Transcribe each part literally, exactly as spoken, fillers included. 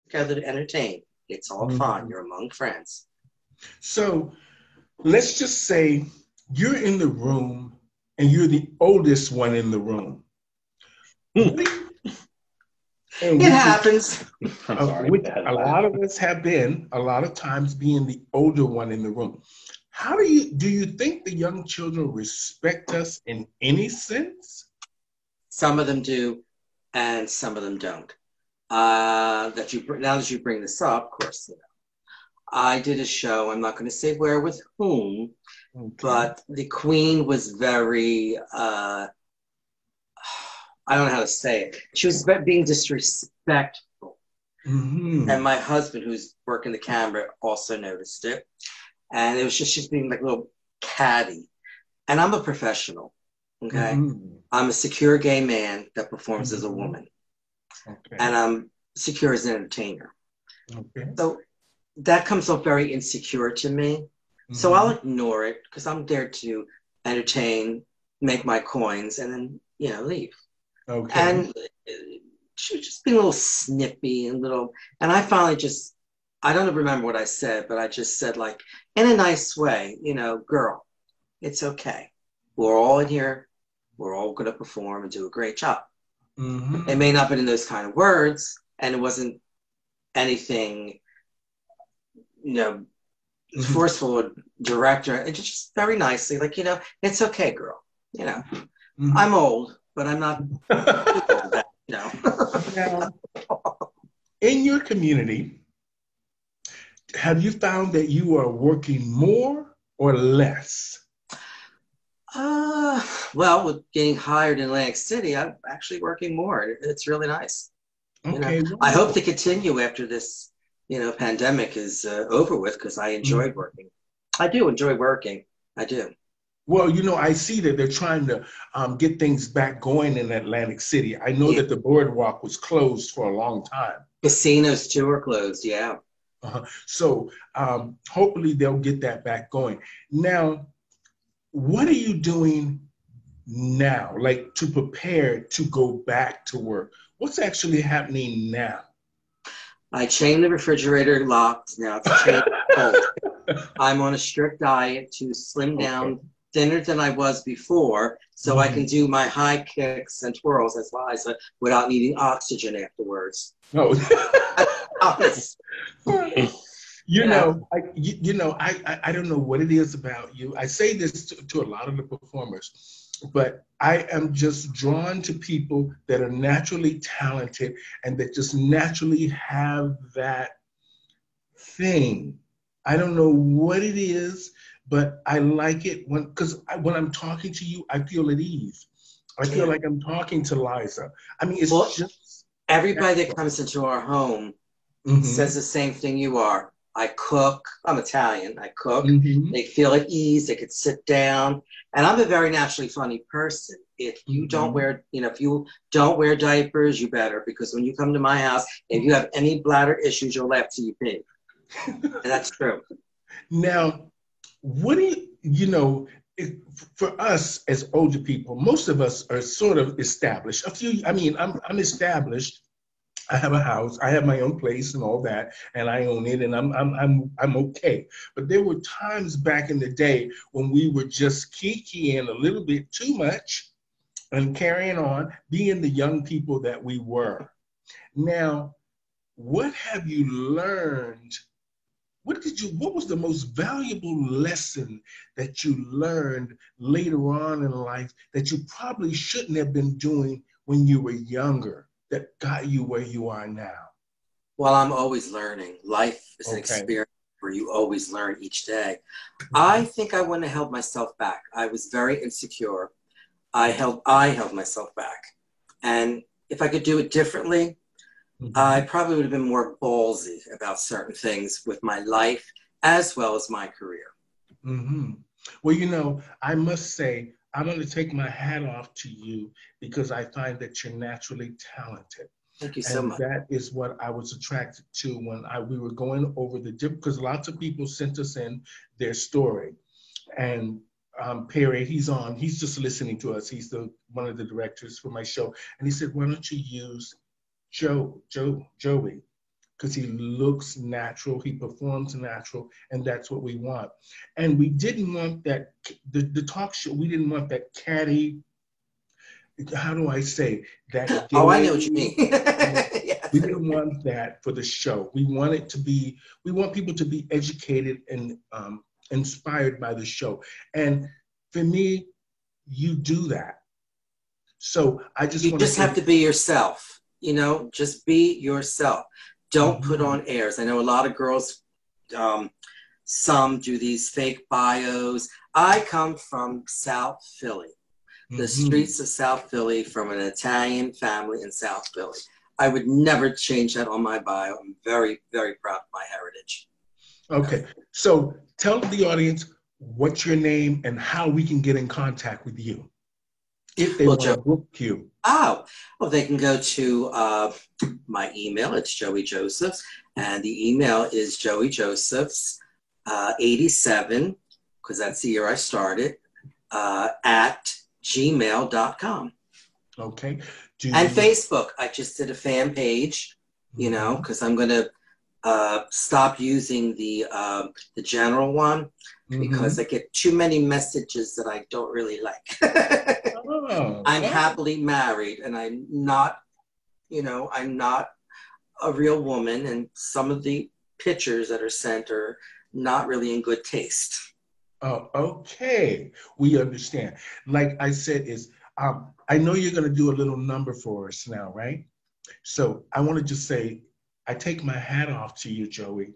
together to entertain. It's all fun. Mhm. You're among friends. So let's just say you're in the room and you're the oldest one in the room. What do you, and It which is happens. I'm uh, sorry. which I had to a laugh. lot of us have been, a lot of times being the older one in the room. How do you do you think the young children respect us in any sense? Some of them do, and some of them don't. Uh, that you now that you bring this up, of course, you know, I did a show. I'm not going to say where with whom, Okay. but the Queen was very. Uh, I don't know how to say it. She was being disrespectful, and Hmm. my husband, who's working the camera, also noticed it. And it was just she's being like a little catty. And I'm a professional. Okay, Hmm. I'm a secure gay man that performs as a Hmm. woman, Okay. and I'm secure as an entertainer. Okay. So that comes off very insecure to me. So I'll Hmm. ignore it because I'm there to entertain, make my coins, and then, you know, leave. Okay. And she was just being a little snippy and little, and I finally just, I don't remember what I said, but I just said, like, in a nice way, you know, girl, it's okay. We're all in here. We're all going to perform and do a great job. It may Hmm. not have been in those kind of words, and it wasn't anything, you know, Hmm. forceful director, and just very nicely, like, you know, it's okay, girl. You know, Hmm. I'm old, but I'm not too old that, you know. Now, in your community, have you found that you are working more or less? uh, well, with getting hired in Atlantic City, I'm actually working more. It's really nice. You know, Okay, I hope to wonderful. continue after this, you know, pandemic is uh, over with because I enjoyed Mhm. working. I do enjoy working. I do. Well, you know, I see that they're trying to um, get things back going in Atlantic City. I know Yeah. that the boardwalk was closed for a long time. Casinos too are closed. Yeah. Uh-huh. So um, hopefully they'll get that back going. Now, what are you doing now, like to prepare to go back to work? What's actually happening now? I chained the refrigerator locked. Now it's chained cold. I'm on a strict diet to slim Okay. down thinner than I was before so I can Mhm. do my high kicks and twirls as Liza without needing oxygen afterwards. No. That's honest, You you know. know, I, you, you know, I, I, I don't know what it is about you. I say this to, to a lot of the performers, but I am just drawn to people that are naturally talented and that just naturally have that thing. I don't know what it is, but I like it when because when I'm talking to you, I feel at ease. I feel Yeah. like I'm talking to Liza. I mean, it's Well, just everybody that natural. comes into our home says Hmm. the same thing you are. I cook. I'm Italian. I cook. Hmm. They feel at ease. They could sit down. And I'm a very naturally funny person. If you don't Hmm. wear, you know, if you don't wear diapers, you better, because when you come to my house, if you have any bladder issues, you'll laugh till you pee. And that's true. Now, what do you, you know, it, for us as older people, most of us are sort of established. A few, I mean, I'm, I'm established. I have a house, I have my own place and all that, and I own it, and I'm, I'm, I'm, I'm okay. But there were times back in the day when we were just kikiing a little bit too much and carrying on, being the young people that we were. Now, what have you learned what did you what was the most valuable lesson that you learned later on in life that you probably shouldn't have been doing when you were younger that got you where you are now? Well, I'm always learning. Life is an Okay. experience where you always learn each day. I Mhm. think I wouldn't have held myself back. I was very insecure. I held I held myself back. And if I could do it differently, I Mhm. probably would have been more ballsy about certain things with my life as well as my career. Mhm. Well, you know, I must say I'm going to take my hat off to you because I find that you're naturally talented. Thank you so And much. that is what I was attracted to when I we were going over the different because lots of people sent us in their story. And um, Perry, he's on, he's just listening to us. He's the one of the directors for my show. And he said, why don't you use Joe, Joe, Joey? because he looks natural, he performs natural, and that's what we want. And we didn't want that, the, the talk show, we didn't want that catty, how do I say, that Oh, I gay, know what you mean. Yes. we didn't want that for the show. We want it to be, we want people to be educated and um, inspired by the show. And for me, you do that. So I just You want to just say, have to be yourself, you know, just be yourself. Don't mm-hmm. put on airs. I know a lot of girls, um, some do these fake bios. I come from South Philly, the mm-hmm. streets of South Philly, from an Italian family in South Philly. I would never change that on my bio. I'm very, very proud of my heritage. Okay, so tell the audience what's your name and how we can get in contact with you if they Well, want to book you. Oh, well, they can go to uh, my email. It's Joey Josephs, and the email is Joey Josephs uh, eighty-seven, because that's the year I started, uh, at gmail dot com. Okay. Do and Facebook. I just did a fan page, you know, because I'm going to uh, stop using the uh, the general one because mm-hmm. I get too many messages that I don't really like. Oh, I'm yeah. happily married, and I'm not, you know, I'm not a real woman, and some of the pictures that are sent are not really in good taste. Oh, okay. We understand. Like I said, is um, I know you're going to do a little number for us now, right? So I want to just say, I take my hat off to you, Joey.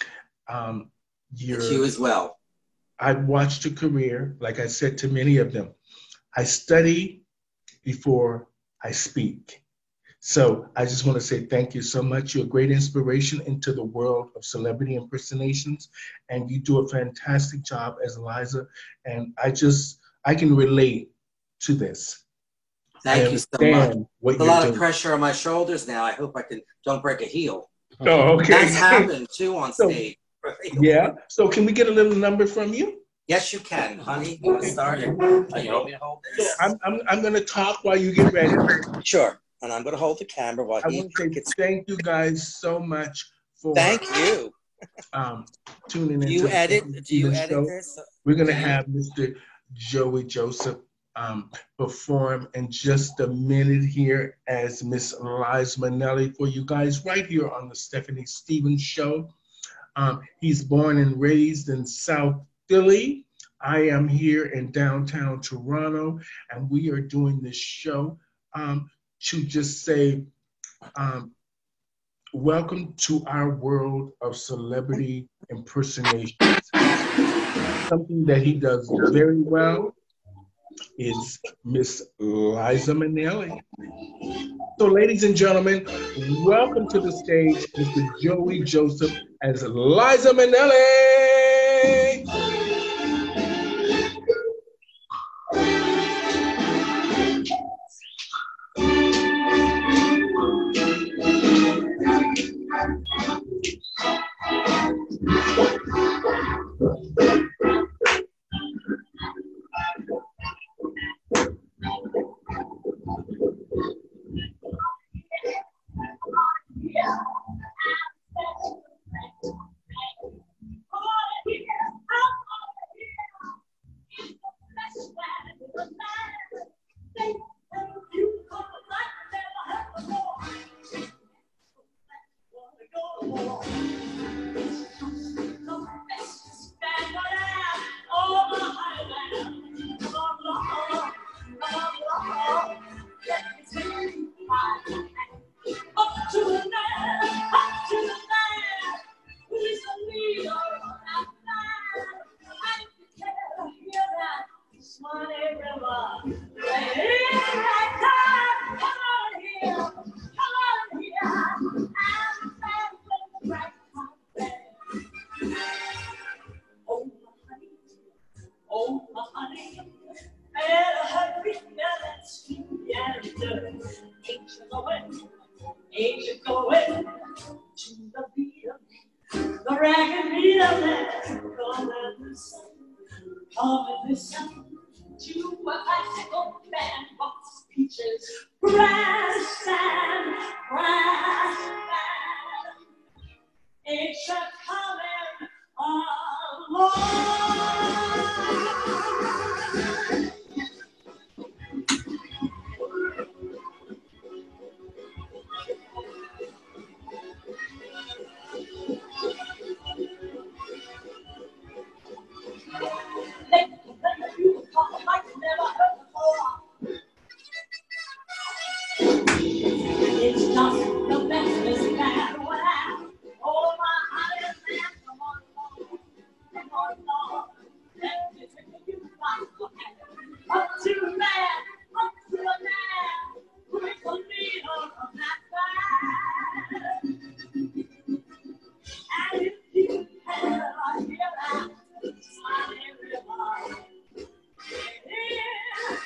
Um, you're, and you as well. I've watched your career, like I said to many of them. I study before I speak. So I just want to say thank you so much. You're a great inspiration into the world of celebrity impersonations, and you do a fantastic job as Liza. And I just, I can relate to this. Thank you so much. What a lot doing. of pressure on my shoulders now. I hope I can don't break a heel. Oh, okay. That's happened too on stage. So, yeah. So can we get a little number from you? Yes, you can, honey. You want to start it? You want me to hold this? So I'm, I'm, I'm going to talk while you get ready. Sure. And I'm going to hold the camera while I he want to say gets... thank you guys so much for thank you um, tuning in. Do you edit? Do you edit this? We're going to have Mister Joey Joseph um, perform in just a minute here as Miss Liza Minnelli for you guys right here on the Stephanie Stevens Show. Um, he's born and raised in South Philly. I am here in downtown Toronto, and we are doing this show um, to just say, um, welcome to our world of celebrity impersonations. Something that he does very well is Miss Liza Minnelli. So ladies and gentlemen, welcome to the stage, Mister Joey Joseph as Liza Minnelli. It's just coming along. It's just the best is bad when I hold my eyes and come on, Lord, come on, Lord. Let me take you up to the man, up to the man who is the leader of that side. And if you ever hear that smiling river, it's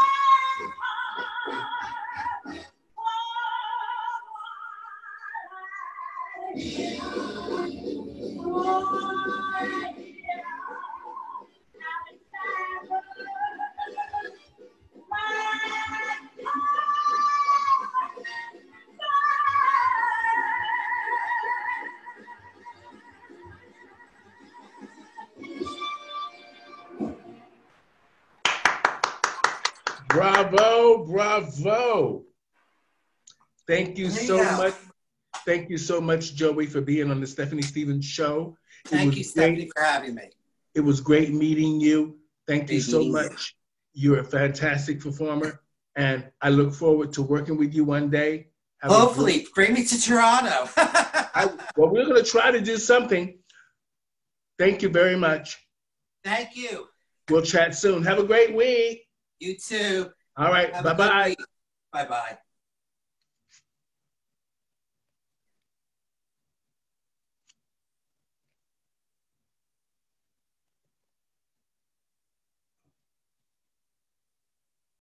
Bravo, bravo. Thank you so Yeah. much. Thank you so much, Joey, for being on the Stephanie Stevens Show. It Thank was you, Stephanie, great. for having me. It was great meeting you. Thank you Great so meeting you. much. You're a fantastic performer, and I look forward to working with you one day. Have a Hopefully, great- bring me to Toronto. I, well, we're going to try to do something. Thank you very much. Thank you. We'll chat soon. Have a great week. You too. All right. Have a good Bye-bye. week. Bye-bye.